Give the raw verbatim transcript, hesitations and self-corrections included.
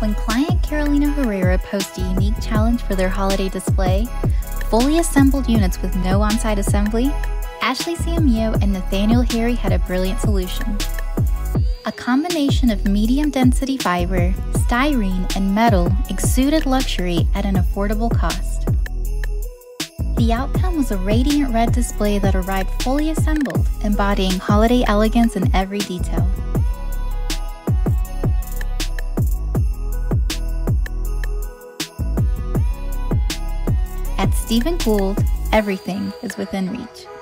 When client Carolina Herrera posed a unique challenge for their holiday display, fully assembled units with no on-site assembly, Ashley Ciamillo and Nathaniel Harry had a brilliant solution. A combination of medium-density fiber, styrene, and metal exuded luxury at an affordable cost. The outcome was a radiant red display that arrived fully assembled, embodying holiday elegance in every detail. At Stephen Gould, everything is within reach.